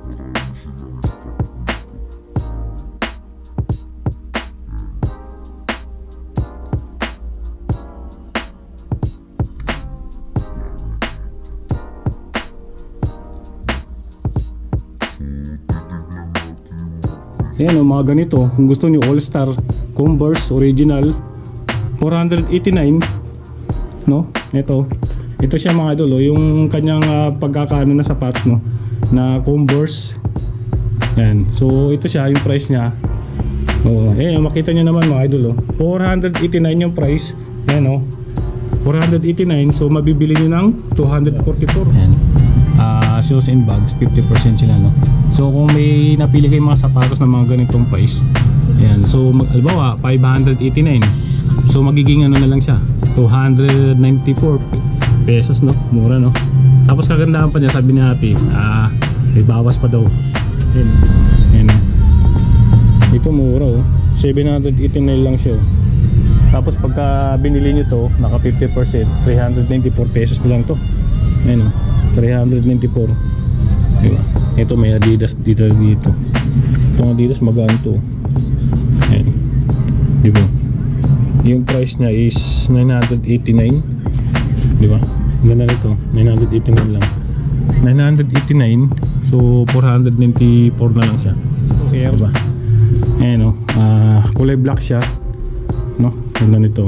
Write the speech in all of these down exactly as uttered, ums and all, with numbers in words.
Ayan o, mga ganito. Kung gusto nyo All Star Converse Original four eighty-nine, no? Ito. Ito siya mga idol, oh, yung kanyang uh, pagkakaano na sapatos, no? Na Converse. Ayan. So ito siya yung price niya. Oh, ayan, makita nyo naman mga idol, oh. four eighty-nine yung price. Ayan, oh. four eighty-nine, so mabibili nyo ng two forty-four. Ayan. Uh, shoes and bags, fifty percent sila, no? So kung may napili kayong mga sapatos na mga ganitong price, ayan, so albawa five eighty-nine, so magiging ano na lang siya, two ninety-four pesos, no? Mura, no? Tapos kagandahan pa niya, sabi ni ate, ah, may bawas pa daw. Ayan, ayan, no? Ito mura, oh, seven eighty-nine lang siya, oh. Tapos pagka binili nyo to, naka fifty percent, three ninety-four pesos na lang to. Ayan, oh, three ninety-four. Diba? Ito may Adidas dito dito. Itong Adidas magaan to. Ayan. Diba? Yung price niya is nine eighty-nine. Diba? Ganda nito, nine eighty-nine lang. nine eighty-nine, so four ninety-four na lang siya. Okay, diba? Ayan, oh, uh, kulay black siya, no? Ganda nito.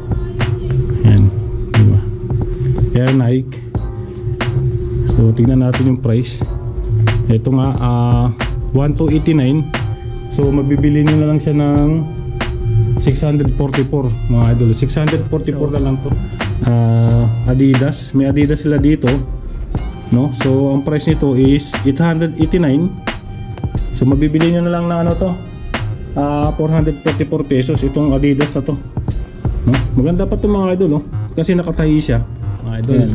Ayan, diba? Air Nike. So tingnan natin yung price. Ito nga, uh, one eighty-nine. So mabibili nyo na lang siya ng six forty-four mga idol. six forty-four na lang to. uh, Adidas, may Adidas sila dito, no? So ang price nito is eight eighty-nine. So mabibili nyo na lang na ano to, uh, four forty-four pesos itong Adidas na to, no? Maganda pa to mga idol, no? Kasi nakatahi siya mga idol. Ayan.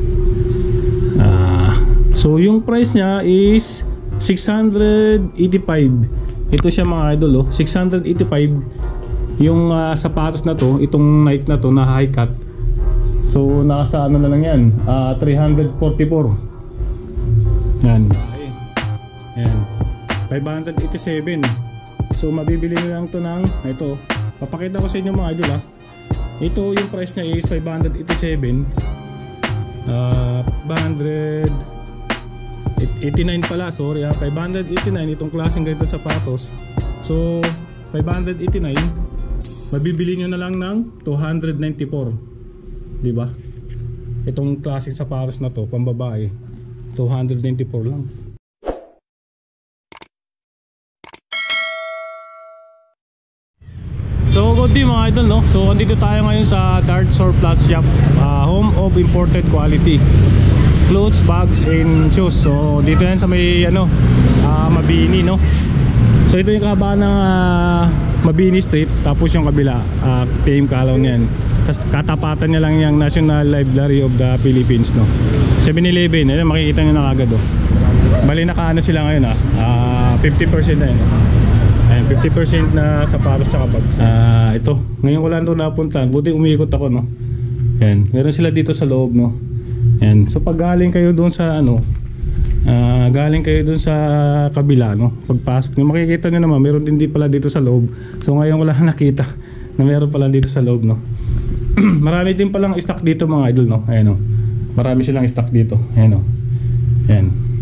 So yung price niya is six eighty-five. Ito siya mga idol, oh, six eighty-five. Yung uh, sapatos na to, itong Nike na to na high cut. So nasa ano na lang yan, uh, three forty-four. Yan. Yan. five eighty-seven. So mabibili nyo lang to ng ito. Papakita ko sa inyo mga idol, ah. Ito yung price niya is five eighty-seven. Uh, five eighty-nine pala, sorry, ah. five eighty-nine itong klaseng ganito sapatos. So five eighty-nine, mabibili nyo na lang ng two ninety-four, diba? Itong klaseng sapatos na to, pambabae, two ninety-four lang. So good day mga idol, no? So andito tayo ngayon sa Dart Surplus Shop, uh, home of imported quality clothes, bags, and shoes. So dito yan sa may ano, uh, Mabini, no? So ito yung kahabaan ng uh, Mabini Street. Tapos yung kabila, uh, T M Kalaw niyan. Tapos katapatan niya lang yung National Library of the Philippines, no? seven eleven, ayun, makikita nyo na kagad, oh. Bali nakaano sila ngayon, ah, uh, fifty percent na yun. Ayan, fifty percent na sapatos sa bags. Uh, ito, ngayon ko lang doon napuntahan. Buti umiikot ako, no? Ayan, meron sila dito sa loob, no? Ayan, so pag galing kayo doon sa ano, uh, galing kayo doon sa kabila, no? Pagpasok nyo, makikita nyo naman, meron din di pala dito sa loob. So ngayon ko lang nakita na meron pala dito sa loob, no? Marami din palang stock dito mga idol, no? Ayan, no? Marami silang stock dito. Ayan, no? Ayan.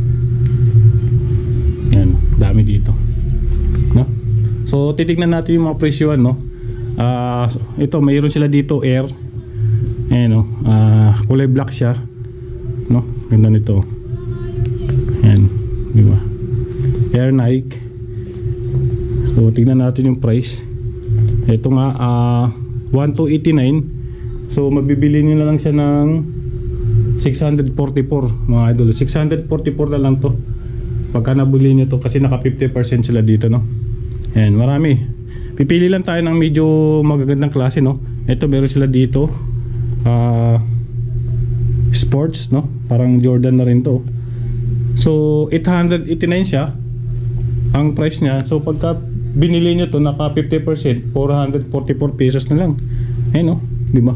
Ayan, dami dito, no? So titignan natin yung mga presyohan, no? Uh, ito, mayroon sila dito Air. Ayan, no? Uh, kulay black siya, no? Ganda nito. Ayan, di ba? Air Nike. So tignan natin yung price. Ito nga, uh, one eighty-nine. So mabibili nyo na lang siya ng six forty-four mga idol. six forty-four na lang to pagka nabili nyo to, kasi naka fifty percent sila dito, no? Ayan, marami. Pipili lang tayo ng medyo magagandang klase, no? Ito, meron sila dito uh, sports, no? Parang Jordan na rin to. So eight eighty-nine siya ang price niya. So pagka binili nyo to, naka fifty percent, four forty-four pesos na lang. Ayan, no? Diba?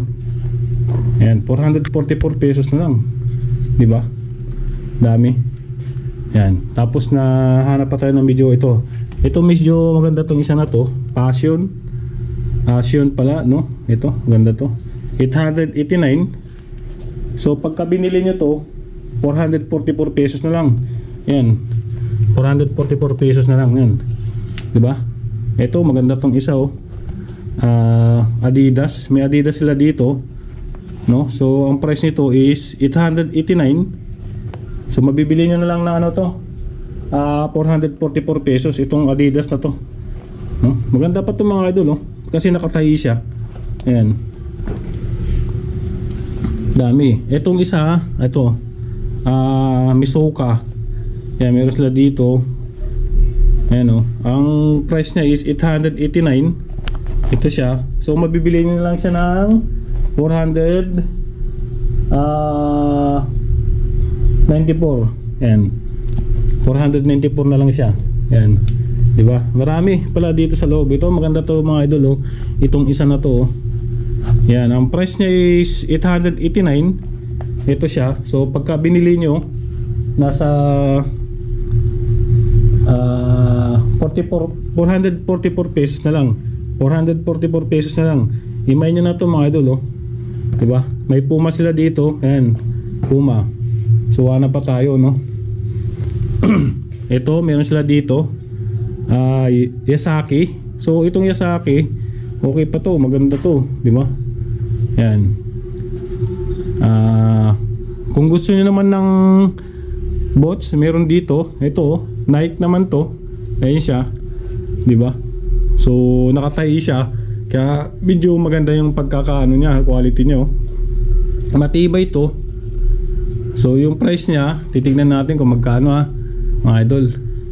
Ayan, four forty-four pesos na lang. Diba? Dami. Yan. Tapos na hanap pa tayo ng medyo ito. Ito medyo maganda tong isa na to. Passion. Passion pala, no? Ito, maganda to. eight eighty-nine. So pagka binili nyo to, four forty-four pesos na lang. Yan. four forty-four pesos na lang yan. 'Di ba? Ito maganda tong isa oh. Uh, Adidas, may Adidas sila dito, no? So ang price nito is eight eighty-nine. So mabibili nyo na lang na ano to, uh, four forty-four pesos itong Adidas na to, no? Maganda pa to mga idol, no? Kasi nakatahi siya. Ayan. Dami. Itong isa, ito, uh, Misoka. Ayan, meron sila dito. Ayan o. Ang price niya is eight eighty-nine. Ito siya. So mabibili nyo na lang siya ng four ninety-four. Ayan. four ninety-four na lang siya. Ayan. Diba? Marami pala dito sa loob. Ito maganda to mga idol oh. Itong isa na to oh. Ayan. Ang price niya is eight eighty-nine. Ito siya. So pagka binili nyo, nasa uh, forty-four, four forty-four pesos na lang. four forty-four pesos na lang. Himay nyo na to mga idol oh. Diba? May Puma sila dito. Ayan. Puma. So wala pa tayo no. Ito meron sila dito uh, Yasaki. So itong Yasaki okay pa to, maganda to, di ba? Yan. Uh, kung gusto niyo naman ng bots, meron dito. Ito Nike naman to. Ayun siya, di ba? So nakatahi siya, kaya medyo maganda yung pagkakaano niya, quality niya oh. Matibay to. So yung price niya, titignan natin kung magkano ha, mga idol.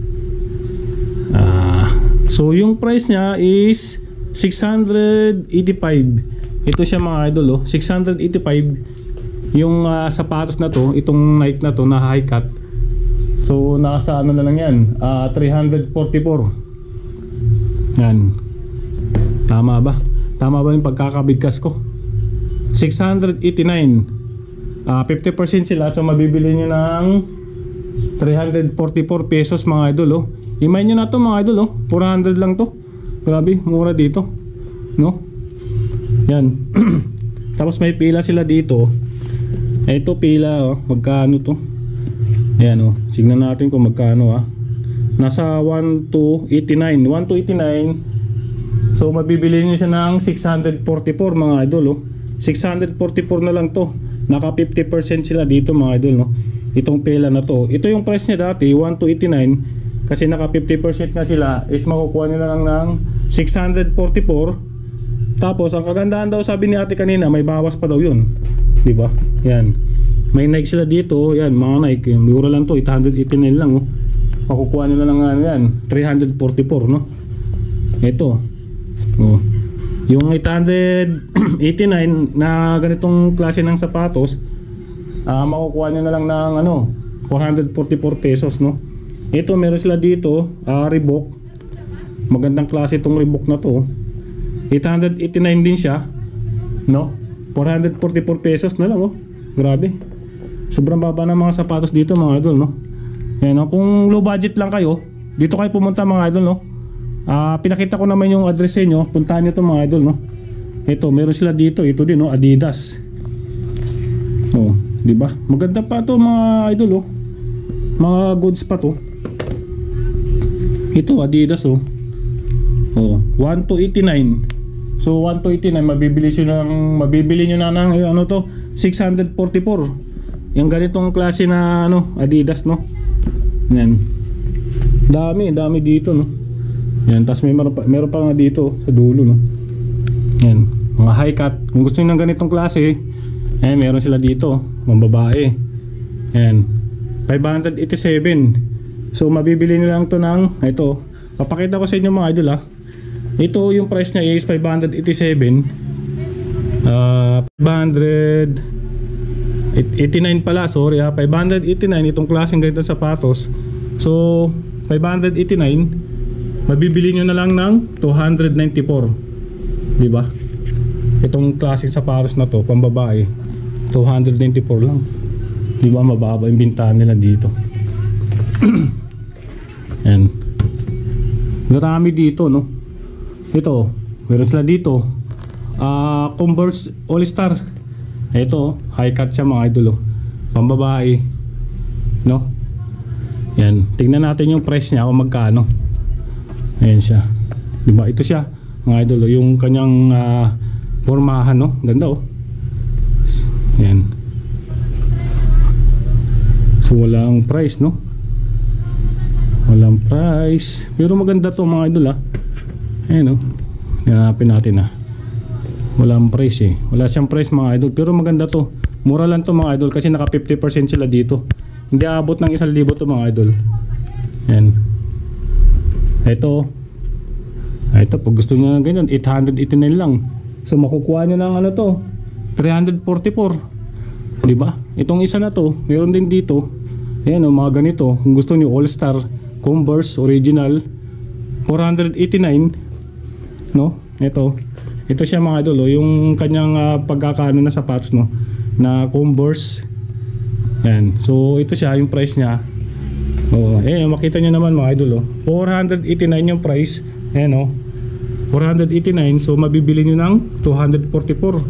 uh, So yung price niya is six eighty-five. Ito siya mga idol oh, six eighty-five. Yung uh, sapatos na to, itong Nike na to na high cut. So nasa ano na lang yan, uh, three forty-four. Yan. Tama ba? Tama ba yung pagkakabigkas ko? six eighty-nine. Uh, fifty percent sila, so mabibili nyo ng three forty-four pesos mga idol oh. Imay nyo na to mga idol oh, four hundred lang to. Grabe, mura dito, no? Yan. Tapos may pila sila dito. Ito pila oh, magkano to? Ayan oh, signan natin kung magkano ah. Nasa one two eighty-nine. one two eighty-nine. So mabibili nyo siya ng six forty-four mga idol oh. six forty-four na lang to. Naka fifty percent sila dito mga idol no. Itong pela na to. Ito yung price niya dati one two eighty-nine. Kasi naka fifty percent na sila, is makukuha nila lang ng six forty-four. Tapos ang kagandahan daw, sabi ni ate kanina, may bawas pa daw yun, di ba? Yan. May Nike sila dito. Yan mga Nike. Mura lang to, eight eighty-nine lang oh. Makukuha nila lang ano yan, three forty-four no. Ito oh. Yung eight eighty-nine na ganitong klase ng sapatos, uh, makukuha nyo na lang ng ano, four forty-four pesos no. Ito meron sila dito, uh, Reebok. Magandang klase itong Reebok na to. eight eighty-nine din siya, no? four forty-four pesos na lang oh. Grabe. Sobrang baba ng mga sapatos dito mga idol no. Yan, no? Kung low budget lang kayo, dito kayo pumunta mga idol no. Uh, pinakita ko naman yung address nyo, puntahan nyo to mga idol no. Ito meron sila dito, ito din no, Adidas. Oh, di ba? Maganda pa to mga idol oh. Mga goods pa to. Ito Adidas oh. Oh, one two eighty-nine. So one two eighty-nine mabibili niyo ng mabibili niyo na ng ano to, six forty-four. Yung ganitong klase na ano, Adidas no. Yan. Dami, dami dito no. Yan, tapos may meron pa, meron pa nga dito sa dulo no. Yan, mga high cut. Kung gusto niyo ng ganitong klase, eh meron sila dito, mga babae. Yan, five eighty-seven. So mabibili niyo lang to ng ito. Papakita ko sa inyo mga idol ah. Ito yung price niya is five eighty-seven. Uh, five eighty-nine pala, sorry ah. five eighty-nine itong klaseng ganitong sapatos. So five eighty-nine mabibili nyo na lang ng two ninety-four. Diba? Itong klaseng sapatos na to, pambabae, two ninety-four lang. Diba? Mababa yung bintahan nila dito. Yan. Marami dito, no? Ito, meron sila dito. Ah, uh, Converse All Star. Ito, high cut siya mga idol, oh. Pambabae, no? Yan, tingnan natin yung price niya kung magkano. Ayan siya. Diba? Ito siya, mga idol, oh. Yung kanyang uh, formahan, no? Ganda, oh. Yan. So walang price, no? Walang price. Pero maganda to mga idol, ah. Ayan, oh. Hanapin natin, ah. Walang price, eh. Wala siyang price mga idol. Pero maganda to. Mura lang to mga idol kasi naka fifty percent sila dito. Hindi aabot ng isang libo to mga idol. Ayan. Ito. Ito, pag gusto nyo ng ganyan, eight eighty-nine lang. So makukuha nyo ng ano to, three forty-four. Diba? Itong isa na to, meron din dito. Ayan o, mga ganito. Kung gusto nyo All Star, Converse, Original, four eighty-nine. No? Ito. Ito siya mga idol, oh, yung kanyang uh, pagkakaano na sapatos, no? Na Converse. Yan. So ito siya, yung price niya. Oh, eh makita niyo naman mga idol, oh. four eighty-nine yung price. Ayan, oh. four eighty-nine, so mabibili niyo ng two forty-four.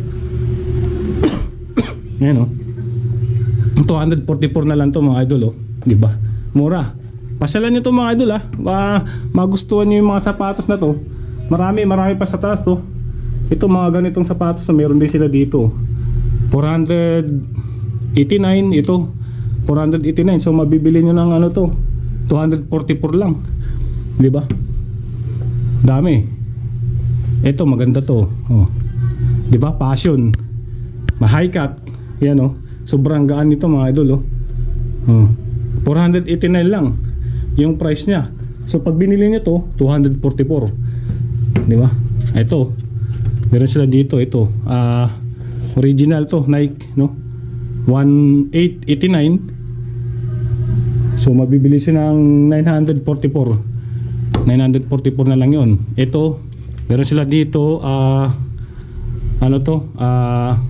Ayan, oh. two forty-four na lang to mga idol, oh. 'Di ba? Mura. Pasyalan niyo to mga idol, ah. Ma magustuhan niyo yung mga sapatos na to. Marami, marami pa sa taas to. Ito mga ganitong sapatos na meron din sila dito. four eighty-nine ito. four eighty-nine, so mabibili niyo ng ano to, two forty-four lang. 'Di ba? Dami. Ito maganda to. Oh. 'Di ba? Passion. Ma-high cut. Yan, oh. Sobrang gaan nito mga idol, oh. Oh. four eighty-nine lang yung price niya. So pag binili niyo to, two forty-four. 'Di ba? Ito. Meron sila dito, ito. Ah, uh, original to, Nike, no? eighteen eighty-nine. So mabibili siya ng nine forty-four. nine forty-four na lang 'yon. Ito, meron sila dito, ah uh, ano to? Ah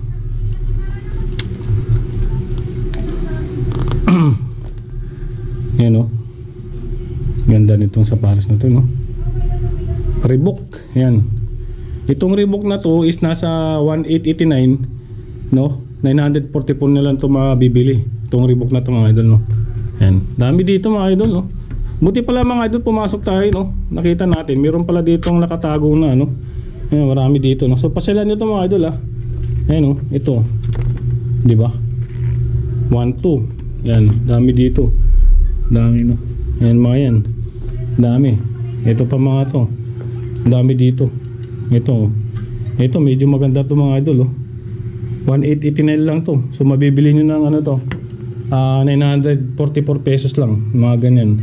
uh, yan, no? Ganda nitong sapatos na to, no? Reebok, yan. Itong Reebok na to is nasa eighteen eighty-nine, no? nine forty-four na lang to mabibili. Itong Reebok na to mga idol, no? Yan. Dami dito mga idol, no? Buti pala mga idol pumasok tayo, no? Nakita natin, meron pala ditong nakatago na, no? Yan, marami dito, no? So pasyalan nyo to mga idol, ah. Ayan, no? Ito. Di ba? one, two. Yan, dami dito. Dami, no? Yan mga yan. Dami. Ito pa mga to. Dami dito. Ito. Ito medyo maganda to mga idol, oh. eighteen eighty-nine lang to. So mabibili nyo ng ano to, uh, nine forty-four pesos lang. Mga ganyan.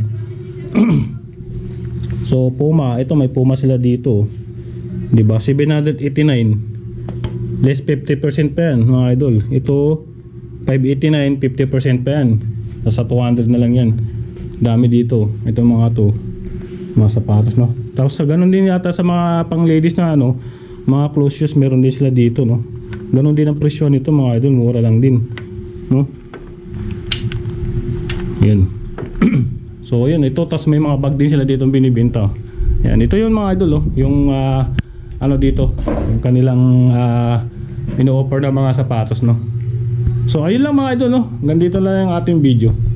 So Puma, ito may Puma sila dito, diba? seven eighty-nine. Less fifty percent pa yan mga idol. Ito five eighty-nine, fifty percent pa yan. Nasa two hundred na lang yan. Dami dito. Ito mga to, mga sapatos, no? Tapos sa ganun din yata sa mga pang ladies na ano, mga close shoes, meron din sila dito, no? Ganun din ang presyo nito mga idol, mura lang din, no? Yan. So yun, ito, tas may mga bag din sila dito binibenta. Yan, ito yun mga idol, oh. Yung uh, ano dito, yung kanilang uh, ino-offer na mga sapatos, no? So ayun lang mga idol, no? Hanggang dito lang yung ating video.